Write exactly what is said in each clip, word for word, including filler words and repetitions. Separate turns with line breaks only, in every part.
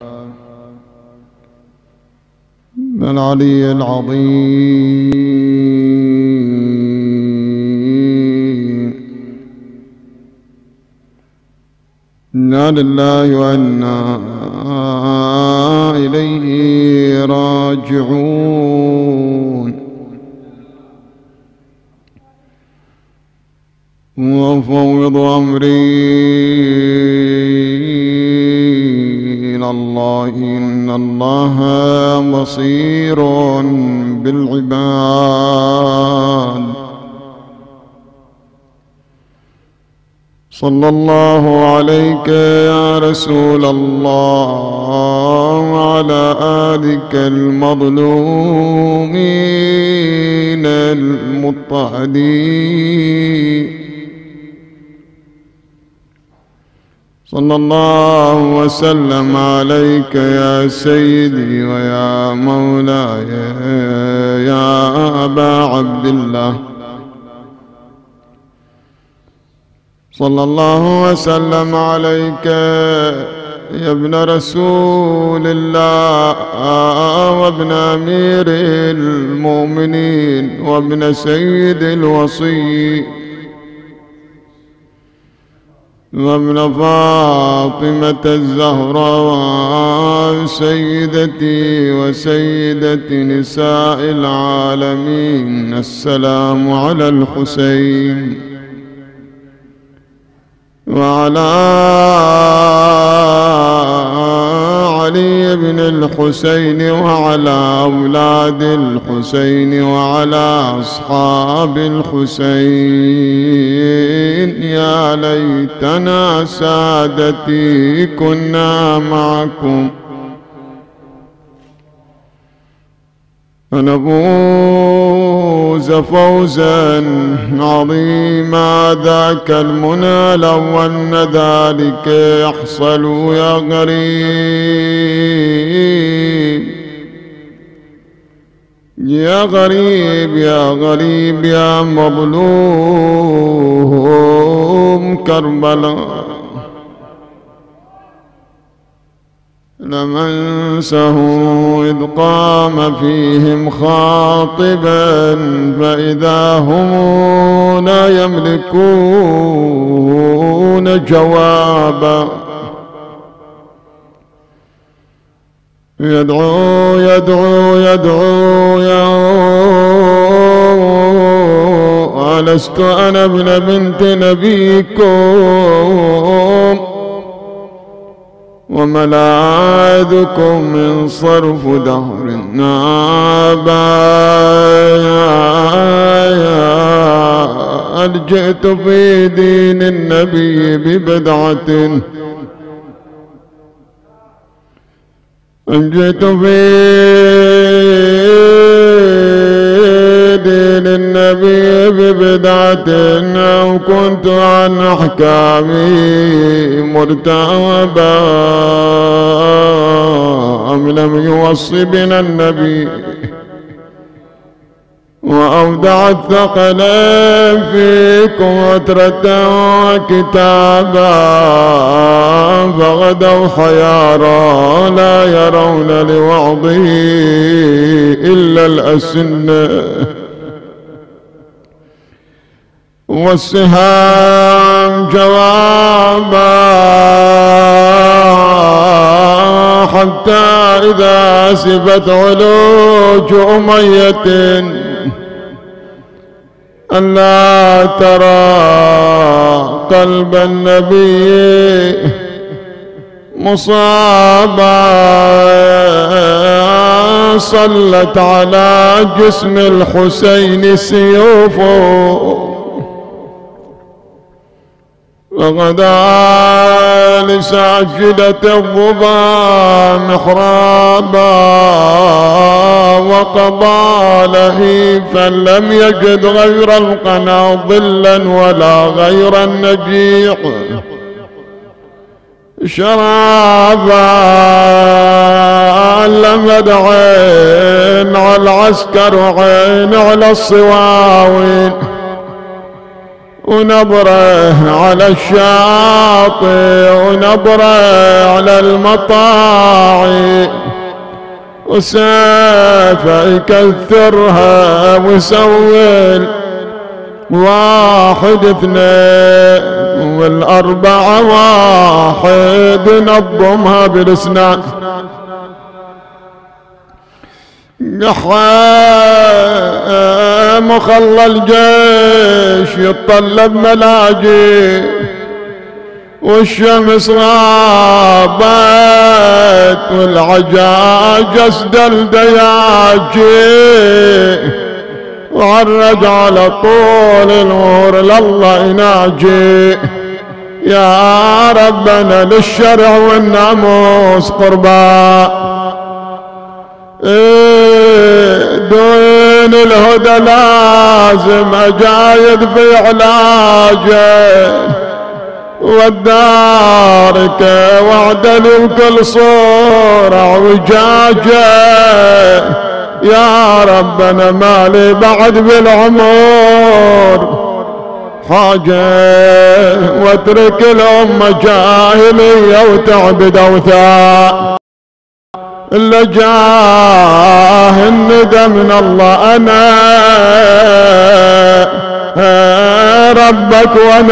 العلي العظيم. إنا لله وإنا إليه راجعون. وأفوض أمري إلى الله إن الله بصير بالعباد. صلى الله عليك يا رسول الله وعلى آلك المظلومين المضطهدين. صلى الله وسلم عليك يا سيدي ويا مولاي يا أبا عبد الله. صلى الله وسلم عليك يا ابن رسول الله وابن أمير المؤمنين وابن سيد الوصي وابن فاطمة الزهراء سيدتي وسيدة نساء العالمين. السلام على الحسين وعلى علي بن الحسين وعلى أولاد الحسين وعلى أصحاب الحسين. يا ليتنا سادتي كنا معكم فنفوز فوزا عظيما. ذاك المنى لو أن ذلك يحصل يا غريب يا غريب يا غريب يا مظلوم كربلاء. لمنسه إذ قام فيهم خاطبا فإذا هم لا يملكون جوابا. يدعو يدعو يدعو يا ألست أنا ابن بنت نبيكم وملاذكم من صرف دهر نابا. ألجأت في دين النبي ببدعة ألجأت في دين النبي ببدعة أو كنت عن أحكامي مرتابا. أم لم يوص بنا النبي وأودع الثقلين فيكم عترة وكتابا. فغدوا حيارى لا يرون لوعظه إلا الأسنة والسهام جوابا. حتى إذا سبت علوج أمية ألا ترى قلب النبي مصابا. صلت على جسم الحسين سيوفه وغدا لساجدة الظبا محرابا. وقضى لهيفا لم يجد غير القنا ظلا ولا غير النجيع شرابا. لم يدع عين على العسكر عين على الصواوين ونبره على الشاطئ ونبره على المطاعي، وسيفه يكثرها ويسوي واحد اثنين والأربعة واحد ينظمها بالاسنان. قحام وخلى الجيش يتطلب ملاجئ، والشمس غابت والعجاج اسدل دياجي، وعرج على طول النور لله يناجي. يا ربنا للشرع والناموس قربا، دون الهدى لازم أجايد في علاجه، والدارك وعدلي وكل صورة وجاجه. يا ربنا مالي بعد بالعمر حاجة، واترك الأمة جاهلية وتعبد أوثان. اللي جاه الندى من الله أنا ربك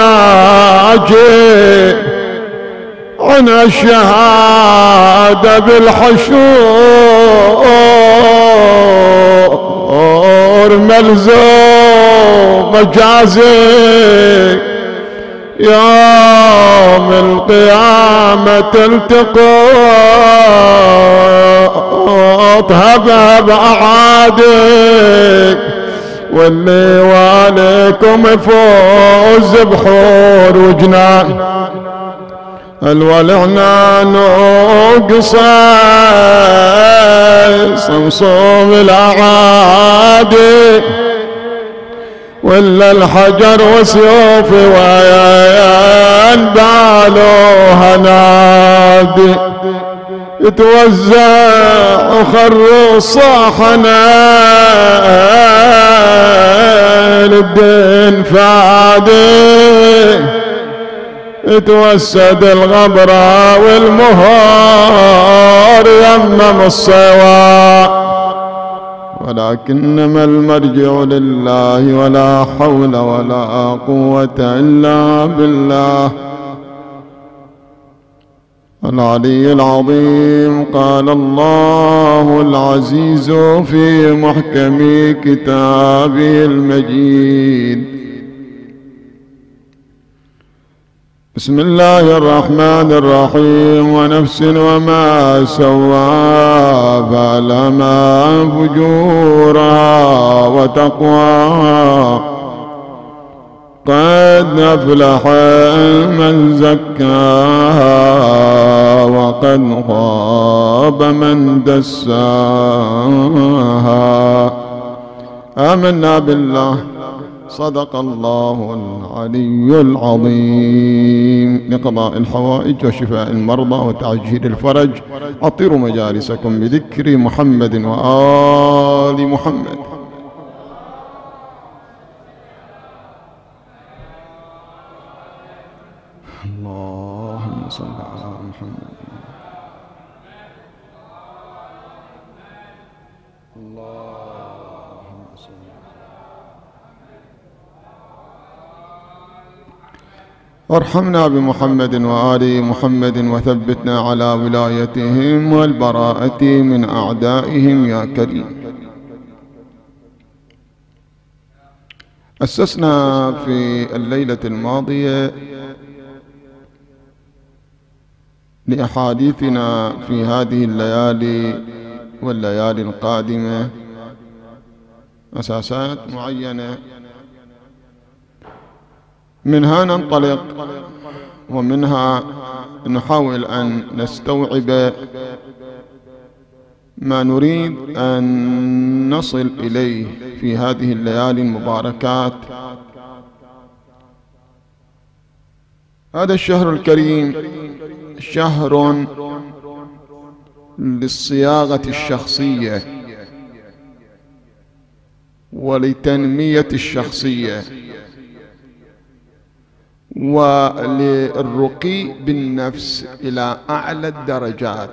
وناجي، عن الشهادة بالحشور ملزوم مجازي. يوم القيامة تلتقط هبها أعادي، واللي واليكم يفوز بحور وجنان. الولعنان وقصاص صوم الأعادي، ولا الحجر وسيوف ويان بالوها نادي. يتوزع وخروا الصاحنا للدين فادي، يتوسد الغبرة والمهار يمم الصواء. ولكنما المرجع لله، ولا حول ولا قوة إلا بالله العلي العظيم. قال الله العزيز في محكم كتابه المجيد: بسم الله الرحمن الرحيم. ونفس وما سواها فألهمها فجورها وتقواها، قد أفلح من زكاها وقد خاب من دساها. آمنا بالله، صدق الله العلي العظيم. لقضاء الحوائج وشفاء المرضى وتعجيل الفرج عطروا مجالسكم بذكر محمد وآل محمد. اللهم صل على محمد. اللهم صل. وارحمنا بمحمد وآل محمد، وثبتنا على ولايتهم والبراءة من أعدائهم يا كريم. أسسنا في الليلة الماضية لأحاديثنا في هذه الليالي والليالي القادمة أساسات معينة، منها ننطلق ومنها نحاول أن نستوعب ما نريد أن نصل إليه في هذه الليالي المباركات. هذا الشهر الكريم شهر للصياغة الشخصية ولتنمية الشخصية، وللرقي بالنفس إلى أعلى الدرجات.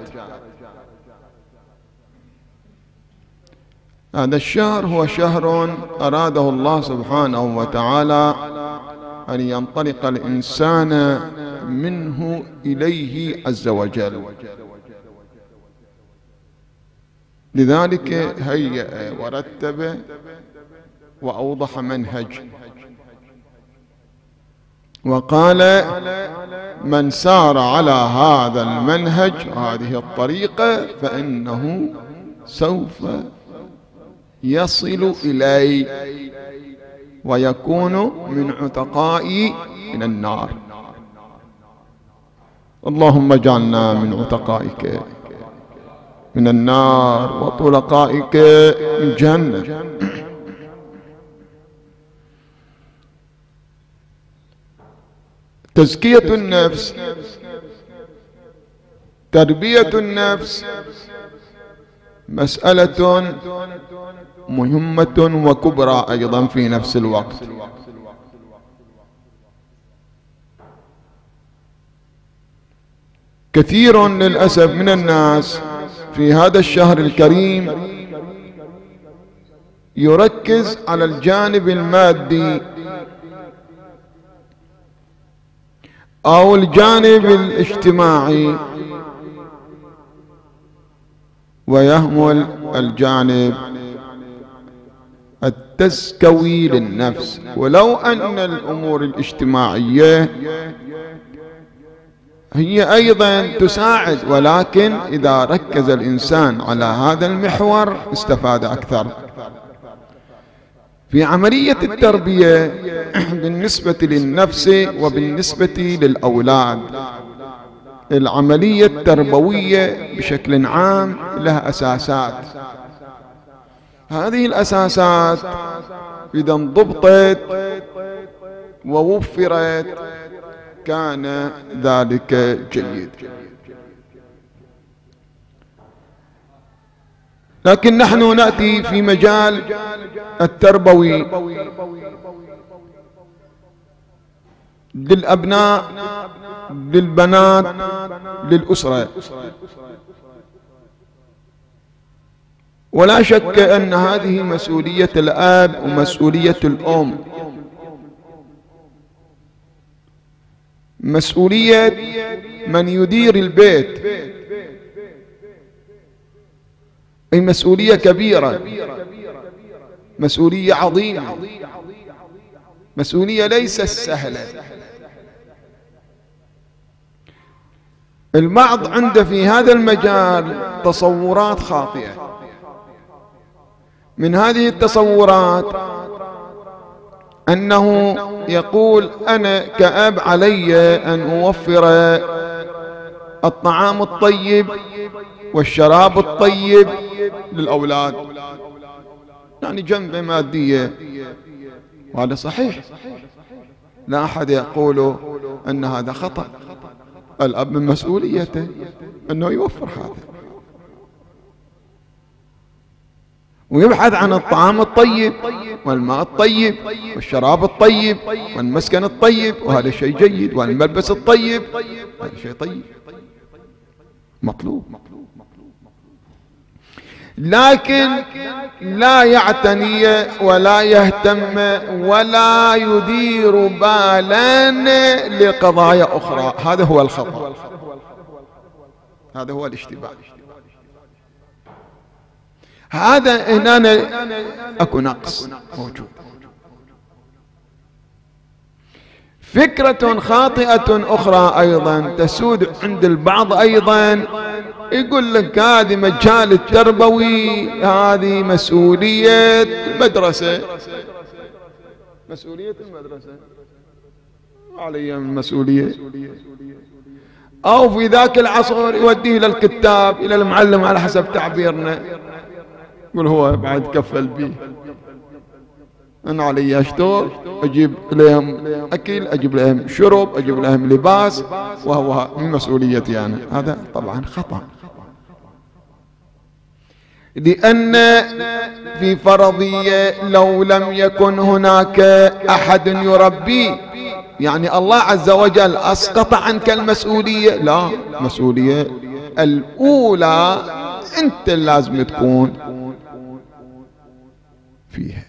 هذا الشهر هو شهر أراده الله سبحانه وتعالى أن ينطلق الإنسان منه إليه عز وجل، لذلك هيأ ورتب وأوضح منهج، وقال: من سار على هذا المنهج هذه الطريقة فإنه سوف يصل إلي ويكون من عتقائي من النار. اللهم اجعلنا من عتقائك من النار وطلقائك من الجنة. تزكية النفس، تربية النفس مسألة مهمة وكبرى أيضا في نفس الوقت. كثير للأسف من الناس في هذا الشهر الكريم يركز على الجانب المادي أو الجانب الاجتماعي ويهمل الجانب التزكوي للنفس. ولو أن الأمور الاجتماعية هي أيضا تساعد، ولكن إذا ركز الإنسان على هذا المحور استفاد أكثر. في عملية التربية بالنسبة للنفس وبالنسبة للأولاد، العملية التربوية بشكل عام لها أساسات. هذه الأساسات إذا انضبطت ووفرت كان ذلك جيد. لكن نحن نأتي في مجال التربوي للأبناء، للبنات، للأسرة، ولا شك أن هذه مسؤولية الأب ومسؤولية الأم، مسؤولية من يدير البيت، أي مسؤولية كبيرة، مسؤولية عظيمة، مسؤولية ليست سهلة. البعض عنده في هذا المجال تصورات خاطئة. من هذه التصورات أنه يقول: أنا كأب علي أن أوفر الطعام الطيب والشراب الطيب للأولاد، يعني جنبه مادية، وهذا صحيح، لا أحد يقول أن هذا خطأ. الأب من مسؤوليته أنه يوفر هذا ويبحث عن الطعام الطيب والماء الطيب والشراب الطيب والمسكن الطيب، وهذا شيء جيد، والملبس الطيب، هذا شيء طيب مطلوب. لكن لا يعتني ولا يهتم ولا يدير بالا لقضايا أخرى، هذا هو الخطأ، هذا هو الاشتباه. هذا هنا أكو نقص موجود. فكرة خاطئة أخرى أيضا تسود عند البعض أيضا، يقول لك هذه مجال التربوي، هذه مسؤولية المدرسة، مسؤولية المدرسة علي من مسؤولية، أو في ذاك العصر يوديه إلى الكتاب، إلى المعلم على حسب تعبيرنا، يقول هو بعد كفل به، أنا علي أشتغل، أجيب لهم أكل، أجيب لهم شرب، أجيب لهم لباس، وهو من مسؤوليتي أنا. هذا طبعا خطأ، لأن في فرضية لو لم يكن هناك أحد يربي يعني الله عز وجل أسقط عنك المسؤولية؟ لا، مسؤولية الأولى أنت لازم تكون فيها.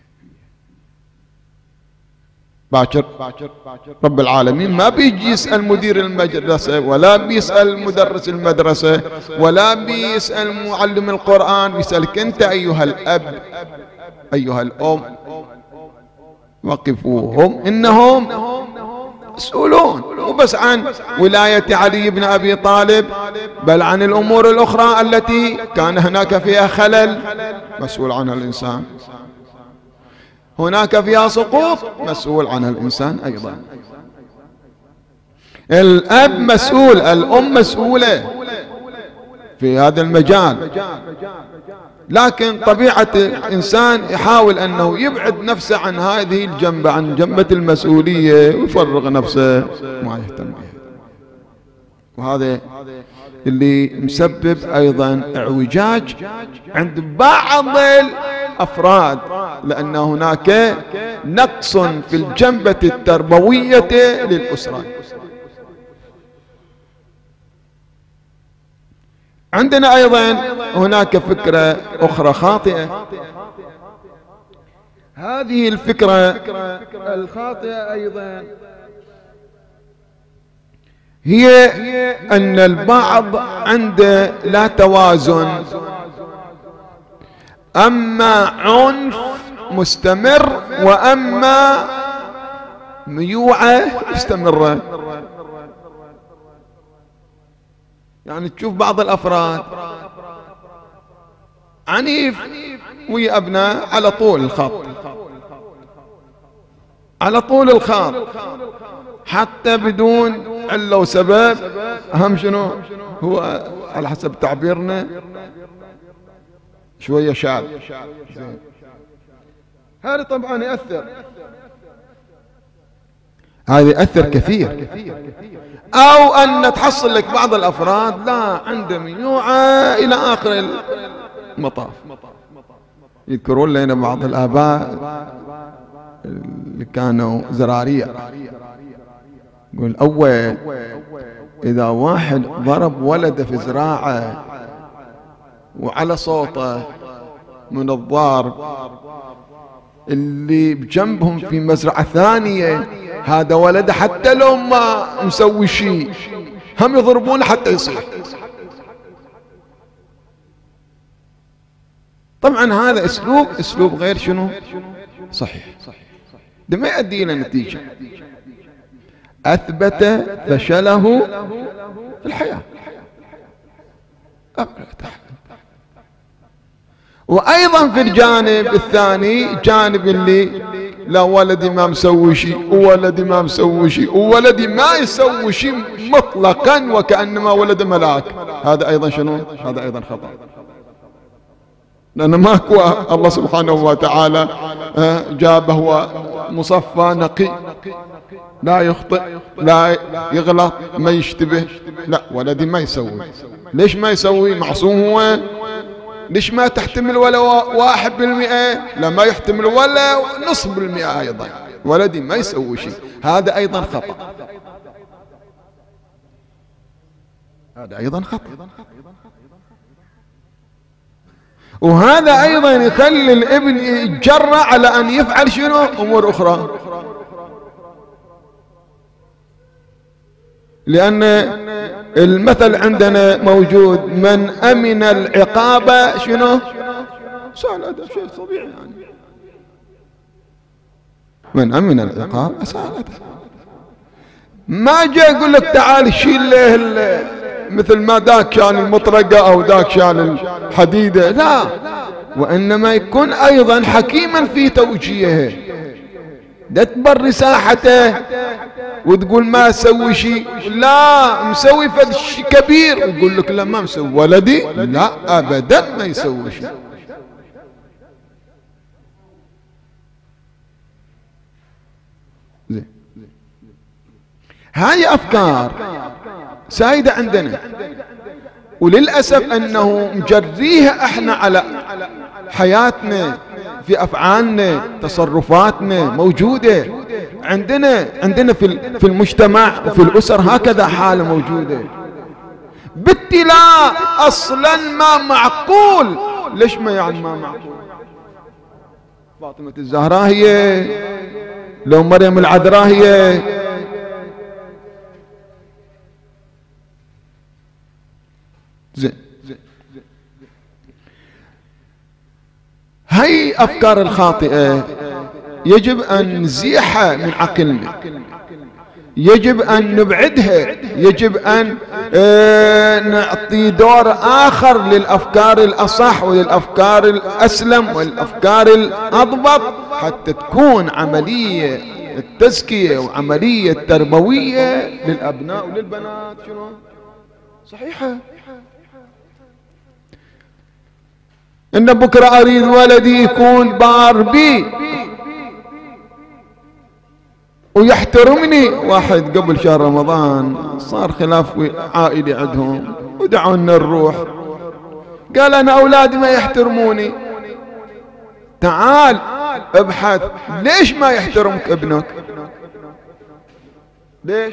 باكر رب العالمين ما بيجي يسأل مدير المدرسة ولا بيسأل مدرس المدرسة ولا بيسأل معلم القرآن، بيسألك أنت أيها الأب أيها الأم، وقفوهم إنهم مسؤولون. وبس عن ولاية علي بن أبي طالب، بل عن الأمور الأخرى التي كان هناك فيها خلل مسؤول عنها الإنسان، هناك فيها سقوط مسؤول عنها الإنسان أيضا. الأب مسؤول، الأم مسؤولة في هذا المجال، لكن طبيعة الإنسان يحاول أنه يبعد نفسه عن هذه الجنبة، عن جنبة المسؤولية، ويفرغ نفسه ما يهتم بها. وهذا اللي مسبب أيضا اعوجاج عند بعض الأفراد، لأن هناك نقص في الجنبة التربوية للأسرة. عندنا أيضا هناك فكرة أخرى خاطئة. هذه الفكرة الخاطئة أيضا هي أن البعض عنده لا توازن، أما عنف مستمر وأما ميوعة مستمرة. يعني تشوف بعض الأفراد عنيف ويا أبناء على طول الخط، على طول الخط، حتى بدون علة وسبب. أهم شنو هو على حسب تعبيرنا شوية شاذ. هذا طبعا يأثر، هذا يأثر كثير. أو أن تحصل لك بعض الأفراد لا عنده ميوعة إلى آخر المطاف. يذكرون لنا بعض الآباء اللي كانوا زرارية، يقول أول إذا واحد ضرب ولده في زراعة وعلى صوته من الضارب، اللي بجنبهم في مزرعة ثانية هذا ولده حتى لو ما مسوي شيء هم يضربونه حتى يصيح. طبعا هذا اسلوب اسلوب غير شنو صحيح، ده ما يؤدي الى نتيجة، اثبت فشله في الحياة. وايضا في الجانب الثاني، جانب اللي لا ولدي ما مسوي شيء وولدي ما مسوي شيء وولدي ما يسوي شيء مطلقا وكأنما ولد ملاك، هذا ايضا شنو؟ هذا ايضا خطأ، لأن ماكو الله سبحانه وتعالى جابه هو مصفى نقي لا يخطئ لا يغلط ما يشتبه. لا، ولدي ما يسوي. ليش ما يسوي؟ معصوم هو. ليش ما تحتمل ولا واحد بالمئة؟ لا، ما يحتمل ولا نصف بالمئة أيضا. ولدي ما يسوي شيء، هذا أيضا خطأ، هذا أيضا خطأ. وهذا أيضا يخلي الابن يتجرأ على أن يفعل شنو؟ أمور أخرى، لأن المثل عندنا موجود: من أمن العقاب شنو؟ سهل، هذا شيء طبيعي يعني. من أمن العقاب أسهل. ما جاء يقول لك تعال شيل له مثل ما ذاك شال المطرقة أو ذاك شال الحديدة، لا، وإنما يكون أيضا حكيما في توجيهه، لا تبري ساحته وتقول ما سوي شيء، لا مسوي فد شيء كبير ويقول لك لا ما مسوي. ولدي لا أبدا ما يسوي شيء. زين، هاي أفكار سائدة عندنا، وللأسف أنه مجريها احنا على حياتنا، في أفعالنا تصرفاتنا موجودة. عندنا عندنا في في المجتمع وفي الأسر هكذا حالة موجودة. بالتلاء أصلا ما معقول. ليش ما يعني ما معقول؟ فاطمة الزهراء هي، لو مريم العذراء هي، زين. هاي أفكار الخاطئة يجب أن نزيحها من عقلنا، يجب أن نبعدها، يجب أن آه نعطي دور آخر للأفكار الأصح وللأفكار الأسلم والأفكار الأضبط، حتى تكون عملية التزكية وعملية تربوية للأبناء وللبنات شنو صحيحة. إن بكرة أريد ولدي يكون بار بي ويحترمني. واحد قبل شهر رمضان صار خلاف عائلي عندهم ودعونا نروح، قال أنا أولادي ما يحترموني. تعال ابحث ليش ما يحترمك ابنك، ليش؟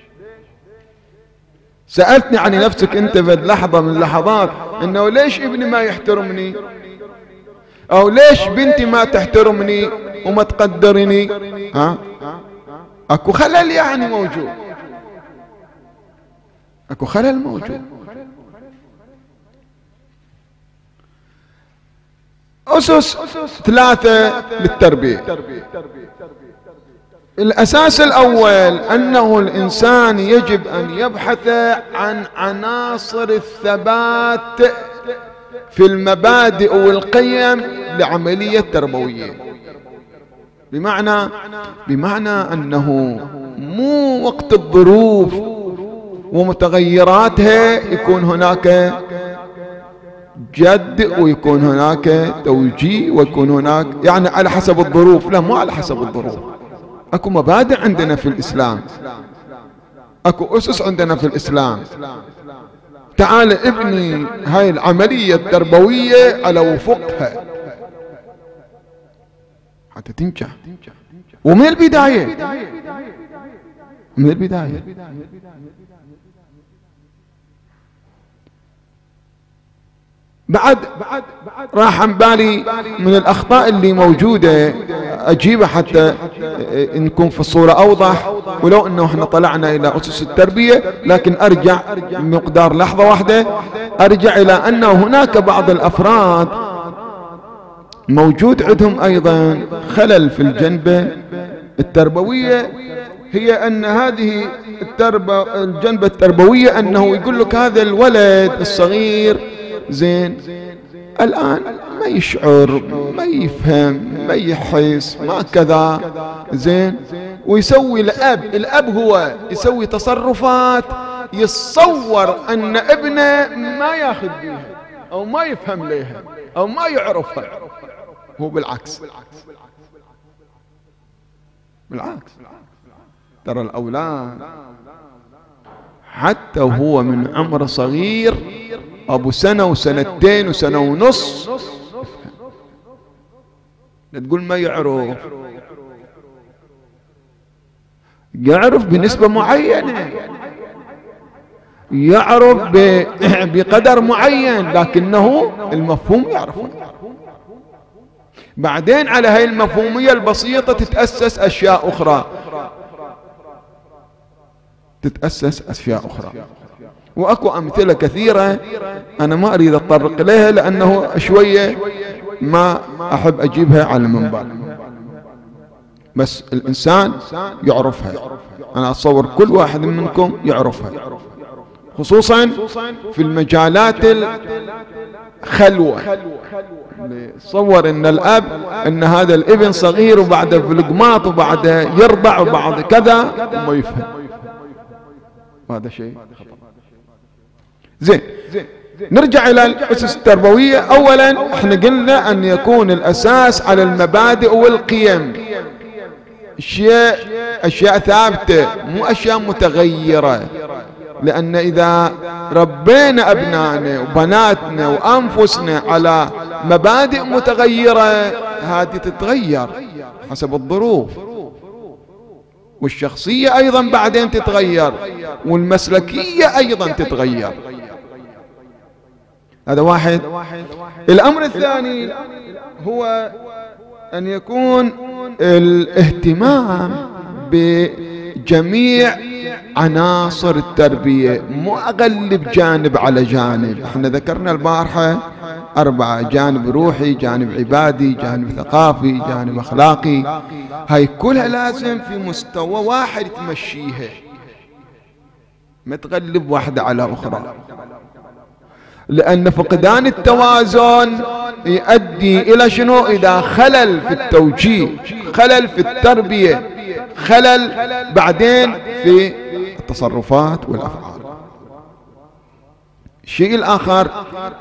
سألتني عن نفسك أنت في لحظة من اللحظات إنه ليش ابني ما يحترمني، أو ليش بنتي ما تحترمني وما تقدرني؟ ها؟ اكو خلل يعني موجود، اكو خلل موجود. أسس ثلاثة للتربية. الأساس الأول أنه الإنسان يجب أن يبحث عن عناصر الثبات في المبادئ والقيم لعملية تربوية. بمعنى بمعنى أنه مو وقت الظروف ومتغيراتها يكون هناك جد ويكون هناك توجيه ويكون هناك يعني على حسب الظروف. لا، مو على حسب الظروف. اكو مبادئ عندنا في الإسلام، اكو أسس عندنا في الإسلام. تعال ابني هاي العملية التربوية على وفقها حتى تنجح، ومن البداية من البداية. بعد راح عن بالي من الأخطاء اللي موجودة أجيبها حتى نكون في الصورة أوضح، ولو أنه احنا طلعنا إلى أسس التربية، لكن أرجع مقدار لحظة واحدة أرجع إلى أنه هناك بعض الأفراد موجود عندهم أيضا خلل في الجنبة التربوية، هي أن هذه التربة الجنبة التربوية أنه يقول لك هذا الولد الصغير زين الآن ما يشعر، ما يفهم، ما يحس، ما كذا زين، ويسوي الأب الأب هو يسوي تصرفات يتصور أن ابنه ما ياخذ بيها أو ما يفهم لها أو ما يعرفها. هو بالعكس، بالعكس. ترى الأولاد حتى هو من عمر صغير أبو سنة وسنتين وسنة ونص لا تقول ما يعرف، يعرف بنسبة معينة، يعرف بقدر معين، لكنه المفهوم يعرفه. بعدين على هاي المفهومية البسيطة تتأسس أشياء أخرى، تتأسس أشياء أخرى. وأكو أمثلة كثيرة أنا ما أريد أتطرق إليها لأنه شوية ما أحب أجيبها على المنبر، بس الإنسان يعرفها. أنا أتصور كل واحد منكم يعرفها، خصوصا في المجالات الخلوة. تصور ان الاب ان هذا الابن صغير وبعد فلقماط وبعد يرضع وبعد كذا وما يفهم، هذا شيء زين. نرجع الى الاسس التربوية. اولا احنا قلنا ان يكون الاساس على المبادئ والقيم، اشياء اشياء ثابتة مو اشياء متغيرة، لأن إذا ربينا أبنائنا وبناتنا وأنفسنا على مبادئ متغيرة هذه تتغير حسب الظروف. والشخصية أيضا بعدين تتغير، والمسلكية أيضا تتغير. هذا واحد. الأمر الثاني هو أن يكون الاهتمام بجميع عناصر التربية، مو أغلب جانب على جانب. احنا ذكرنا البارحة أربعة: جانب روحي، جانب عبادي، جانب ثقافي، جانب أخلاقي. هاي كلها لازم في مستوى واحد تمشيها، ما تغلب واحدة على أخرى، لأن فقدان التوازن يؤدي إلى شنو؟ إذا خلل في التوجيه، خلل في التربية، خلل بعدين في التصرفات والأفعال. الشيء الآخر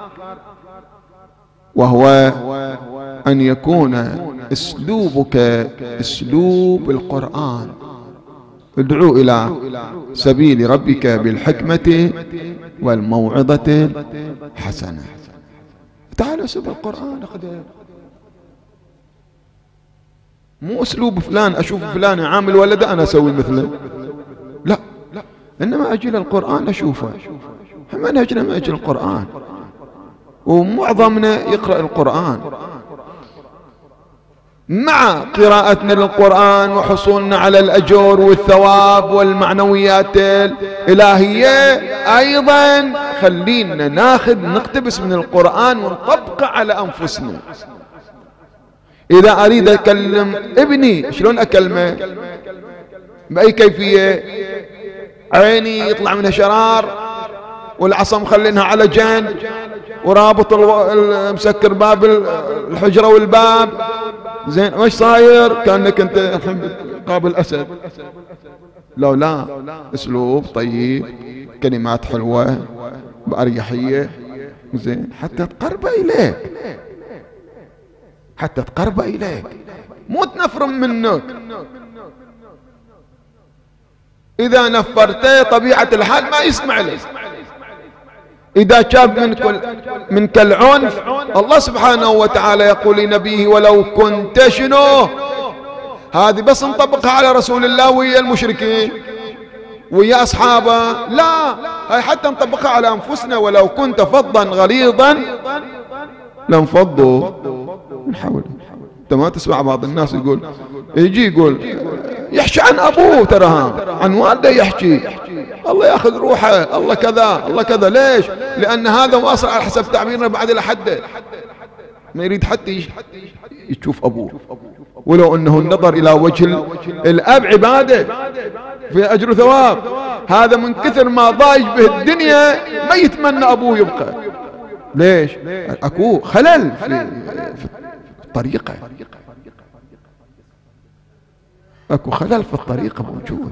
وهو أن يكون أسلوبك أسلوب القرآن. ادعو إلى سبيل ربك بالحكمة والموعظة الحسنة. تعالوا أسلوب القرآن، مو أسلوب فلان أشوف فلان عامل ولد أنا أسوي مثله، لا، إنما أجي للقرآن أشوفه. منهجنا منهج القرآن، ومعظمنا يقرأ القرآن. مع قراءتنا للقرآن وحصولنا على الأجور والثواب والمعنويات الإلهية، أيضا خلينا ناخذ نقتبس من القرآن ونطبقه على أنفسنا. إذا أريد أكلم ابني شلون أكلمه؟ بأي كيفية؟ عيني يطلع منها شرار والعصا مخلينها على جنب ورابط مسكر باب الحجرة والباب، زين وش صاير؟ كأنك أنت الحين قابل أسد. لو لا، أسلوب طيب، كلمات حلوة بأريحية، زين حتى تقرب إليك، حتى تقرب إليك، مو تنفرم منك. إذا نفرته طبيعة الحال ما يسمع لك. إذا شاب منك منك العنف، الله سبحانه وتعالى يقول لنبيه: ولو كنت شنو. هذه بس نطبقها على رسول الله ويا المشركين ويا أصحابه، لا، هاي حتى نطبقها على أنفسنا. ولو كنت فظا غليظا لانفضوا من حولك. انت ما تسمع بعض الناس يقول، يجي يقول يحكي عن ابوه، ترى عن والده يحكي، الله ياخذ روحه، الله كذا الله كذا. ليش؟ لان هذا واصل على حسب تعبيرنا بعد لحده، ما يريد حتى يشوف ابوه، ولو انه النظر الى وجه الاب عباده في اجر وثواب. هذا من كثر ما ضايج به الدنيا ما يتمنى ابوه يبقى. ليش؟ اكو خلل في, في الطريقه، اكو خلل في الطريقه موجود.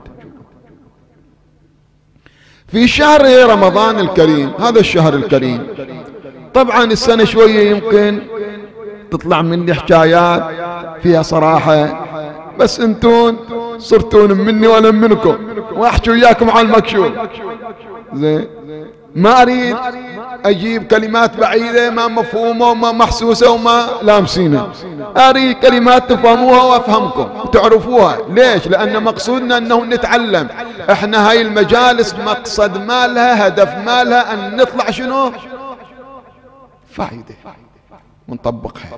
في شهر رمضان الكريم، هذا الشهر الكريم، طبعا السنه شويه يمكن تطلع مني حكايات فيها صراحه، بس انتون صرتون مني وانا منكم، واحكي وياكم عن المكشوف. زين، ما اريد اجيب كلمات بعيده ما مفهومه وما محسوسه وما لامسينها، اريد كلمات تفهموها وافهمكم وتعرفوها. ليش؟ لان مقصودنا انه نتعلم. احنا هاي المجالس مقصد مالها، هدف مالها ان نطلع شنو؟ فائده ونطبقها.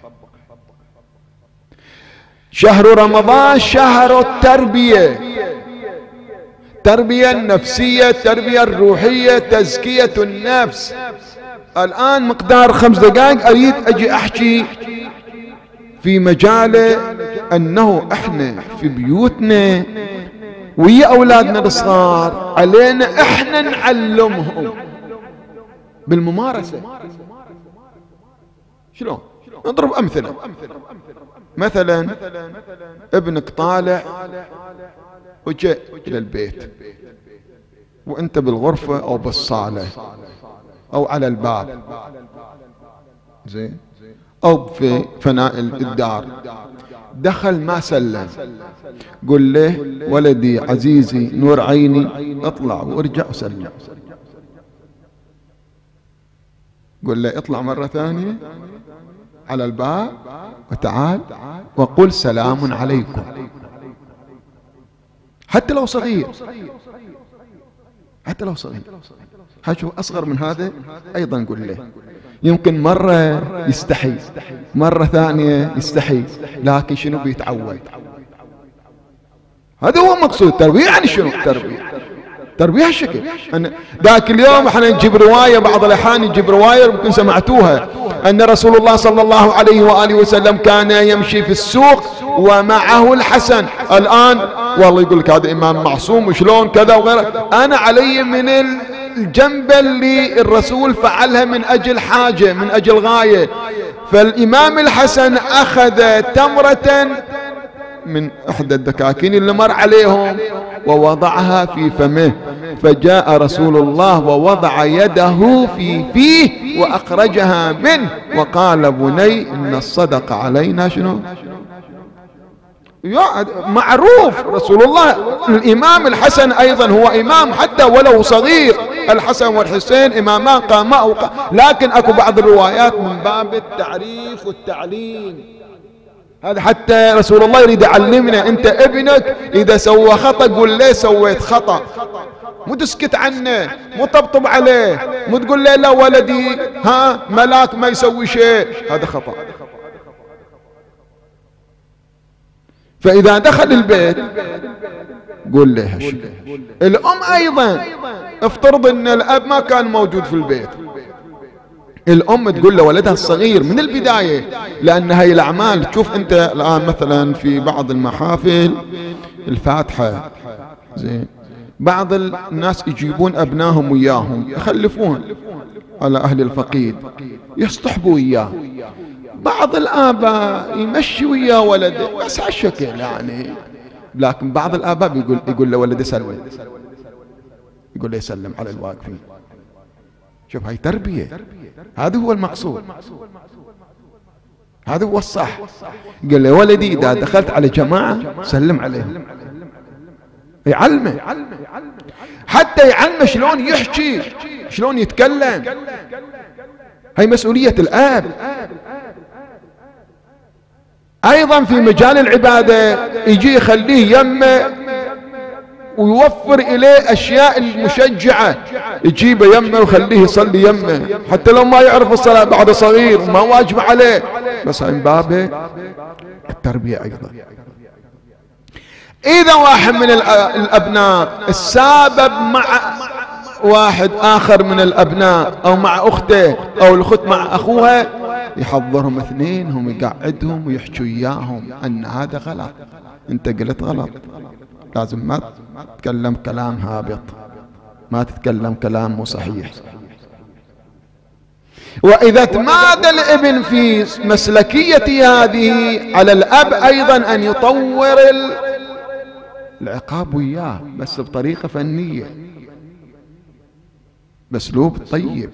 شهر رمضان شهر التربيه، التربية النفسية، التربية الروحية، تزكية النفس. الآن مقدار خمس دقائق أريد أجي أحكي في مجال أنه إحنا في بيوتنا ويا أولادنا الصغار علينا إحنا نعلمهم بالممارسة. شلون؟ نضرب أمثلة. مثلا ابنك طالع وجاء إلى البيت وأنت بالغرفة أو بالصالة أو على الباب، زين، أو في فناء الدار، دخل ما سلم، قل له: ولدي عزيزي نور عيني اطلع وارجع وسلم. قل له: اطلع مرة ثانية على الباب وتعال وقل سلام عليكم. حتى لو صغير، حتى لو صغير. هشوف أصغر من هذا أيضا نقول له يمكن مرة يستحي، مرة ثانية يستحي، لكن شنو بيتعود. هذا هو مقصود التربية. يعني شنو التربية؟ تربية هالشكل. ذاك اليوم احنا نجيب رواية، بعض الأحيان نجيب رواية يمكن سمعتوها، أن رسول الله صلى الله عليه وآله وسلم كان يمشي في السوق ومعه الحسن. الآن والله يقول لك هذا إمام معصوم وشلون كذا وغيره. أنا علي من الجنبة اللي الرسول فعلها من أجل حاجة، من أجل غاية. فالإمام الحسن أخذ تمرة من إحدى الدكاكين اللي مر عليهم ووضعها في فمه، فجاء رسول الله ووضع يده في فيه وأخرجها منه وقال بني إن الصدق علينا شنو؟ معروف رسول الله. الإمام الحسن أيضا هو إمام حتى ولو صغير، الحسن والحسين إمامان قاما، لكن أكو بعض الروايات من باب التعريف والتعليم. هذا حتى رسول الله يريد يعلمنا، انت ابنك اذا سوى خطأ قول ليه سويت خطأ، مو تسكت عنه، مو طبطب عليه، مو تقول له لا ولدي ها ملاك ما يسوي شيء، هذا خطأ. فاذا دخل البيت قول له هالشيء. الام ايضا افترض ان الاب ما كان موجود في البيت، الأم تقول لولدها الصغير من البداية، لأن هاي الأعمال تشوف أنت الآن مثلا في بعض المحافل الفاتحة زين، بعض الناس يجيبون أبنائهم وياهم يخلفون على أهل الفقيد يصطحبوا وياه، بعض الآباء يمشي وياه ولده بس هالشكل يعني، لكن بعض الآباء بيقول يقول لولده سلم، يقول له يسلم على الواقفين. شوف هاي تربية، هذا هو المقصود، هذا هو الصح. قال له ولدي إذا دخلت على جماعة سلم عليهم، يعلمه حتى يعلمه شلون يحكي، شلون يتكلم. هاي مسؤولية الآب. أيضا في مجال العبادة يجي يخليه يمه ويوفر إليه أشياء المشجعة، يجيبه يمه ويخليه يصلي يمه حتى لو ما يعرف الصلاة بعد صغير وما واجب عليه، بس من باب التربية أيضا. إذا واحد من الأبناء السبب مع واحد آخر من الأبناء أو مع أخته أو الأخت مع أخوها، يحضرهم اثنين هم يقعدهم ويحكوا إياهم أن هذا غلط، أنت قلت غلط، لازم ما تتكلم كلام هابط، ما تتكلم كلام مو صحيح. وإذا تمادى الابن في مسلكية هذه على الأب أيضا أن يطور العقاب وياه بس بطريقة فنية، بأسلوب طيب.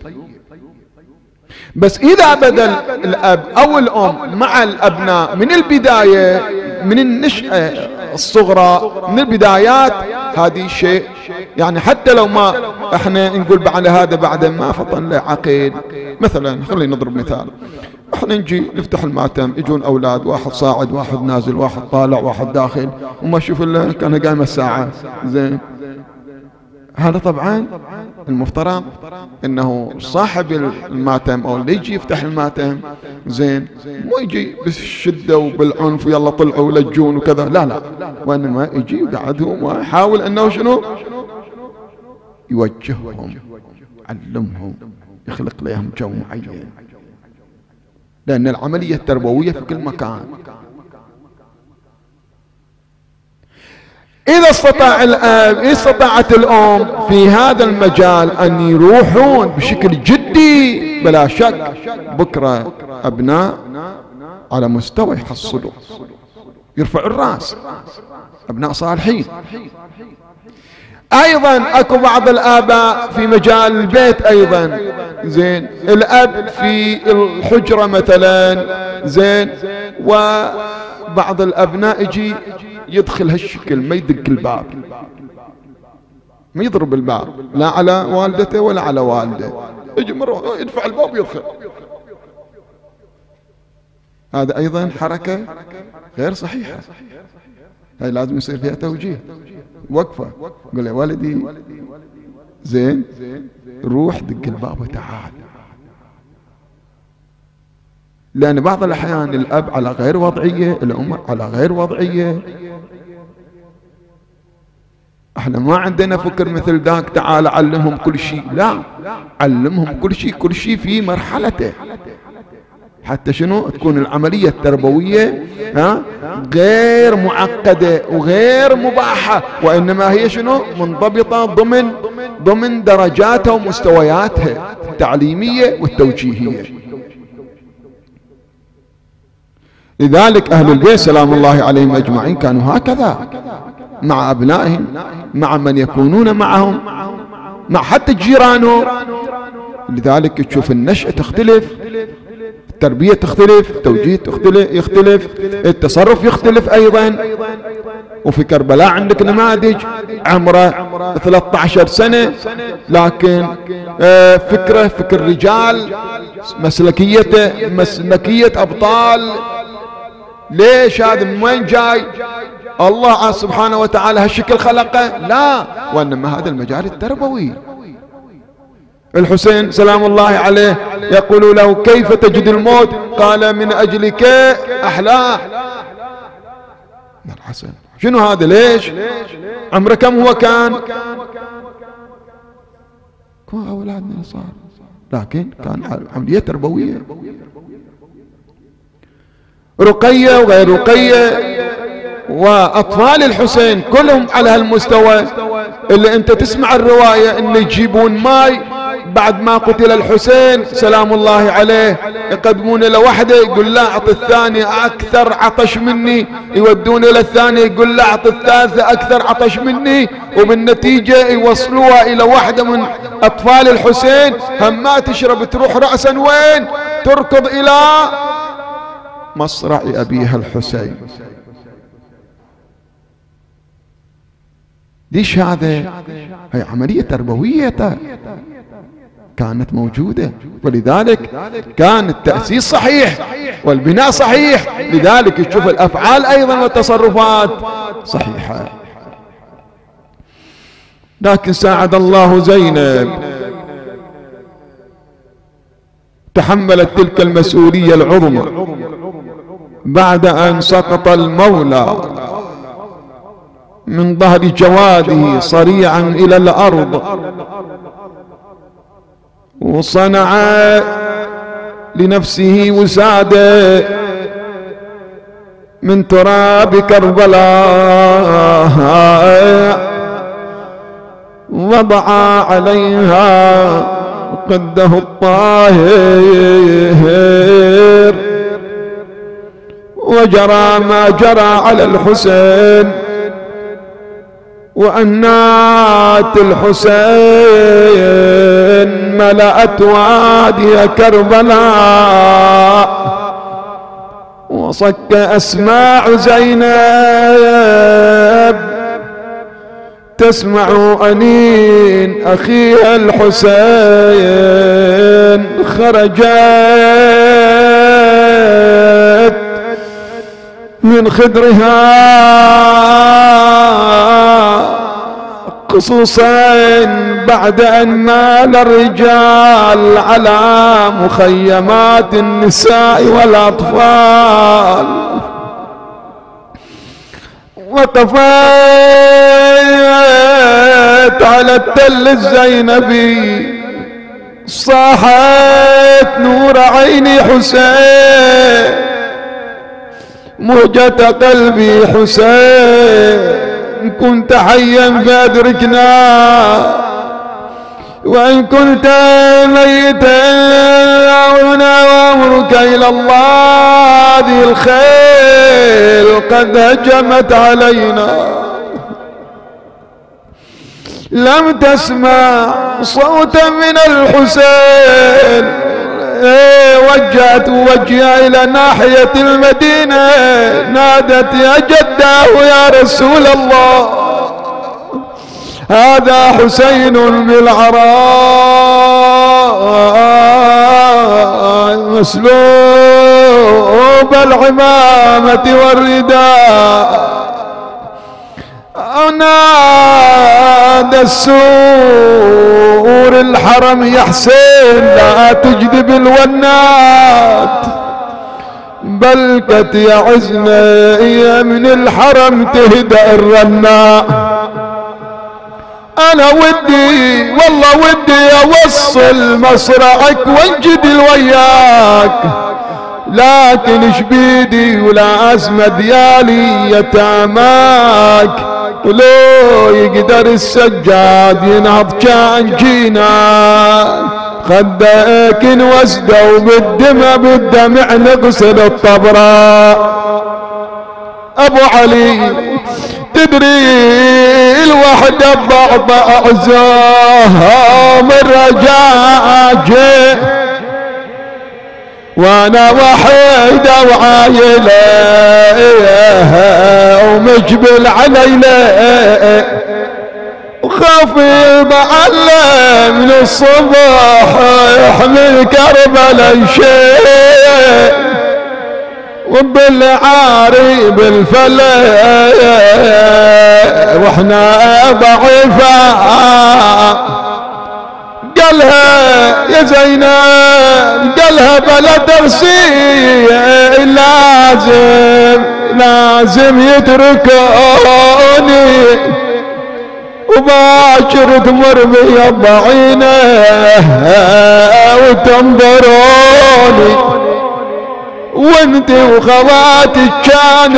بس إذا بدل الأب أو الأم مع الأبناء من البداية، من النشأة الصغرى، من البدايات، هذه شيء يعني حتى لو ما احنا نقول بعد هذا بعد ما فطن له عقيل. مثلا خلينا نضرب مثال، احنا نجي نفتح الماتم، يجون اولاد، واحد صاعد واحد نازل واحد طالع واحد داخل، وما اشوف الا كان قايمه الساعه زين. هذا طبعا المفترض انه صاحب الماتم او اللي يجي يفتح الماتم زين مو يجي بالشده وبالعنف ويلا طلعوا لجون وكذا، لا لا، وانما يجي يقعدهم ويحاول انه شنو يوجههم، يعلمهم، يخلق لهم جو معين، لان العمليه التربويه في كل مكان. إذا استطاع الأب، إذا استطاعت الأم في هذا المجال أن يروحون بشكل جدي، بلا شك بكرة أبناء على مستوى يحصلوا، يرفعوا الرأس، أبناء صالحين. أيضا أكو بعض الآباء في مجال البيت أيضا زين، الأب في الحجرة مثلا زين، وبعض الأبناء يجي يدخل هالشكل، ما يدق الباب، ما يضرب الباب لا على والدته ولا على والده، يجي مرة يدفع الباب ويدخل. هذا أيضا حركة غير صحيحة. هاي لازم يصير فيها توجيه، وقفة، قل يا ولدي زين روح دق الباب وتعال. لأن بعض الأحيان الأب على غير وضعية، الأم على غير وضعية، احنا ما عندنا فكر مثل ذاك تعال علمهم كل شيء، لا، علمهم كل شيء، كل شيء في مرحلته، حتى شنو تكون العملية التربوية ها غير معقدة وغير مباحة، وإنما هي شنو منضبطة ضمن ضمن درجاتها ومستوياتها التعليمية والتوجيهية. لذلك أهل البيت سلام الله عليهم أجمعين كانوا هكذا مع أبنائهم، مع من يكونون معهم، مع حتى جيرانهم. لذلك تشوف النشأة تختلف، التربية تختلف، التوجيه تختلف يختلف، التصرف يختلف أيضا. وفي كربلاء عندك نماذج عمره ثلاثة عشر سنة لكن فكره فكر رجال، مسلكيته مسلكية أبطال. ليش هذا من وين جاي؟ الله سبحانه وتعالى هالشكل خلقه؟ لا، وإنما هذا المجال التربوي. الحسين سلام الله عليه يقول له كيف تجد الموت؟ قال من أجلك أحلاه. الحسن شنو هذا؟ ليش؟ عمره كم هو كان؟ كون أولادنا صار، لكن كان عملية تربوية. رقية وغير رقية وأطفال الحسين كلهم على هالمستوى. اللي أنت تسمع الرواية إن يجيبون ماي بعد ما قتل الحسين سلام الله عليه، يقدمون له وحده يقول لا أعط الثانية أكثر عطش مني، يودون إلى الثانية يقول لا أعط الثالثة أكثر عطش مني، وبالنتيجة يوصلوها إلى واحدة من أطفال الحسين هم ما تشرب تروح رأسا وين؟ تركض إلى مصرع أبيها الحسين. ليش هذا؟ هي عملية تربوية كانت موجودة، ولذلك كان التأسيس صحيح والبناء صحيح. لذلك تشوف الأفعال أيضا والتصرفات صحيحة. لكن ساعد الله زينب، تحملت تلك المسؤولية العظمى بعد أن سقط المولى من ظهر جواده صريعا إلى الأرض، وصنع لنفسه وسادة من تراب كربلاء، وضع عليها قده الطاهر، وجرى ما جرى على الحسين، وأنات الحسين ملأت وادي كربلاء، وصك أسماع زينب تسمع أنين أخيها الحسين. خرجت من خدرها خصوصا بعد أن مال الرجال على مخيمات النساء والأطفال، وقفت على التل الزينبي، صاحت نور عيني حسين، مهجة قلبي حسين، إن كنت حيا فأدركنا، وإن كنت ميتا هنا وأمرك إلى الله، هذه الخيل قد هجمت علينا، لم تسمع صوتا من الحسين. وجهت وجهها إلى ناحية المدينة، نادت يا جداه يا رسول الله، هذا حسين بالعراء مسلوب العمامة والرداء، نادى السور الحرم يا حسين لا تجذب الونات، بلكت يا عزنا يا من الحرم تهدأ الرناء. انا ودي والله ودي اوصل مصرعك وانجدل وياك، لكن ايش بيدي ولا اسمى ديالي يتاماك، ولو يقدر السجاد ينهض كان جينا خدك انوسده وبالدمع بالدمع نغسل الطبراء. ابو علي تدري الوحدة بعض اعزاها من رجاجي، وانا وحيدة وعايلة ومجبل علينا، وخافي معلم من الصبح يحمل كربلا شيء، وبالعاري بالفلا واحنا ضعيفة. قالها يا زينب قالها بلا درسية لازم لازم يتركوني، وباكر تمر بي الضعينة وتنظروني، وانتي وخواتك كان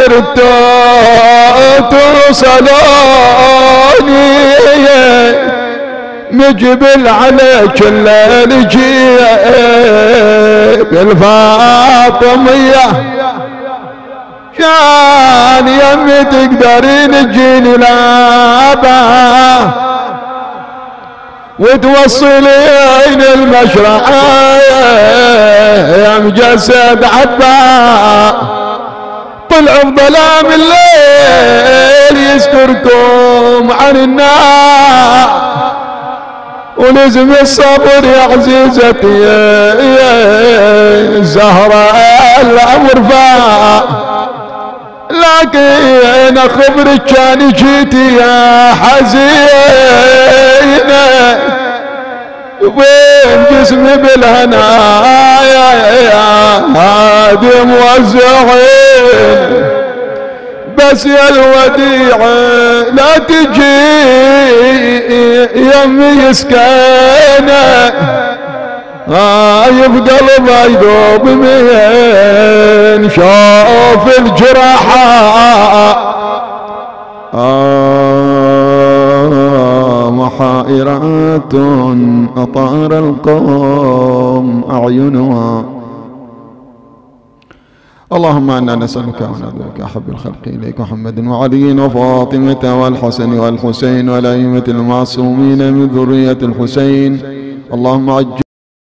توصلوني، مجبل عليك الليل جيب الفاطمية، كان يمي تقدرين تجيني لابا وتوصلين المشرعة يا مجسد عبا، طلعوا بظلام الليل يذكركم عن النار، ولزم الصبر يا عزيزتي يا زهرة العمر فا، لكن اخبرك كان جيتي يا حزينة، وين جسمي بالهنايا هادي موزعين، بس يا الوديعة لا تجي يمي سكينة، غايب قلبي يذوب من شوف الجراحة. آه محائرات أطار القوم أعينها. اللهم انا نسالك ونذكرك احب الخلق اليك محمد وعلي وفاطمه والحسن والحسين والائمه المعصومين من ذريه الحسين، اللهم عجل